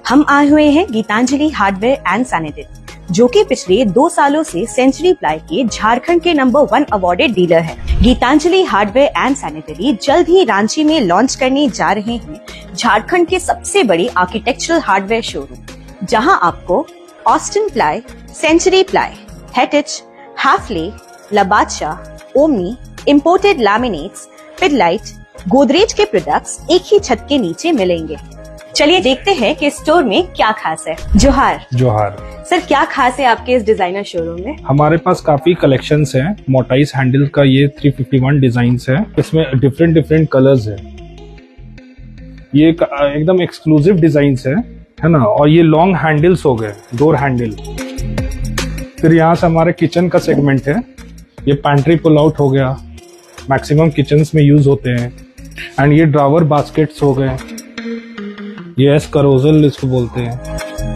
हम आए हुए हैं गीतांजलि हार्डवेयर एंड सैनिटरी, जो कि पिछले 2 सालों से सेंचुरी प्लाई के झारखंड के नंबर 1 अवॉर्डेड डीलर है। गीतांजलि हार्डवेयर एंड सैनिटरी जल्द ही रांची में लॉन्च करने जा रहे हैं झारखंड के सबसे बड़ी आर्किटेक्चरल हार्डवेयर शोरूम, जहां आपको Austin ply, Century ply, Hettich, Hafele, लबाचा, Omni, imported laminates, Pidilite, Godrej के प्रोडक्ट्स एक ही छत के नीचे मिलेंगे। चलिए देखते हैं कि स्टोर में क्या खास है। जोहार। सर, क्या खास है आपके इस डिजाइनर शोरूम में? हमारे पास काफी कलेक्शंस हैं। मोटाइस हैंडल का ये 351 डिजाइन्स है। इसमें डिफरेंट कलर्स है। ये एकदम एक्सक्लूसिव डिजाइन्स है ना। और ये लॉन्ग हैंडल्स हो गए, डोर हैंडल। फिर यहाँ से हमारे किचन का सेगमेंट है। ये पैंट्री पुल आउट हो गया, मैक्सिमम किचन्स में यूज होते हैं। एंड ये ड्रावर बास्केट्स हो गए, ये एस करोजल इसको बोलते हैं।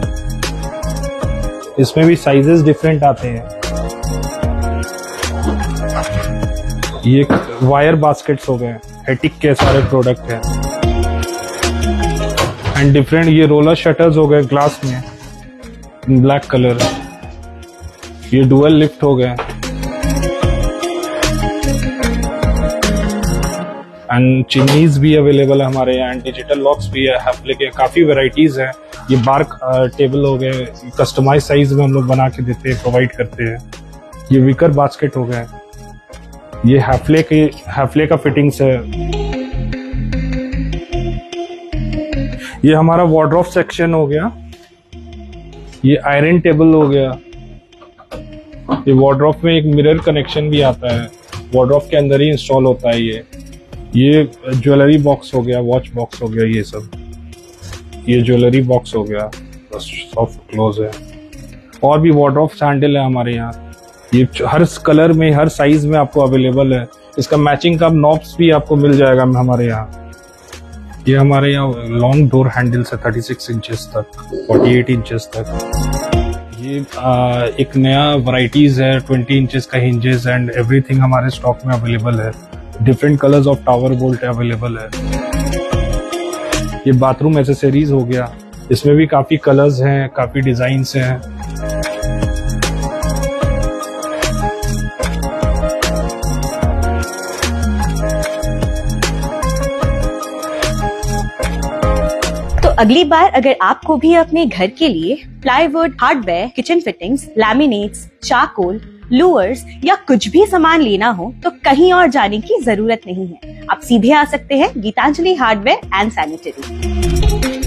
इसमें भी साइजेस डिफरेंट आते हैं। ये वायर बास्केट्स हो गए, हेटिक के सारे प्रोडक्ट हैं। एंड डिफरेंट ये रोलर शटर्स हो गए ग्लास में, ब्लैक कलर। ये डुअल लिफ्ट हो गए। एंड चिमनीज भी अवेलेबल है हमारे यहाँ। डिजिटल लॉक्स भी है, हैफले के काफी वेराइटीज है। ये बार टेबल हो गए, कस्टमाइज साइज में हम लोग बना के देते हैं, प्रोवाइड करते हैं। ये विकर बास्केट हो गए। ये हैफले का फिटिंग्स है। ये हमारा वार्डरोब सेक्शन हो गया। ये आयरन टेबल हो गया। ये वार्डरोब में एक मिरर कनेक्शन भी आता है, वार्डरोब के अंदर ही इंस्टॉल होता है। ये ज्वेलरी बॉक्स हो गया, वॉच बॉक्स हो गया, ये सब। ये ज्वेलरी बॉक्स हो गया, सॉफ्ट क्लोज है। और भी वार्डरोब हैंडल है हमारे यहाँ। ये हर कलर में, हर साइज में आपको अवेलेबल है। इसका मैचिंग का नॉब्स भी आपको मिल जाएगा हमारे यहाँ। ये हमारे यहाँ लॉन्ग डोर हैंडल्स है, 36 इंचेस तक, 48 इंचेस तक। ये एक नया वैरायटीज है, 20 इंचेस का हिंजेस एंड एवरीथिंग हमारे स्टॉक में अवेलेबल है। Different colours of tower bolt available है। ये बाथरूम एसेसरीज हो गया, इसमें भी काफी कलर्स हैं, काफी डिजाइन्स हैं। तो अगली बार अगर आपको भी अपने घर के लिए plywood, hardware, kitchen fittings, laminates, charcoal, louvers या कुछ भी सामान लेना हो तो कहीं और जाने की जरूरत नहीं है। आप सीधे आ सकते हैं गीतांजलि हार्डवेयर एंड सैनिटरी।